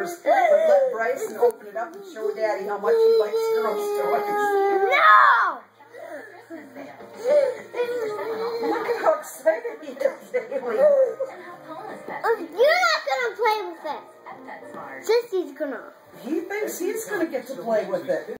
yours. But let Bryson open it up and show Daddy how much he likes girls' toys. No! Look at how excited he is, Haley. You're not going to play with it. Sissy's going to. He thinks he's going to get to play with it.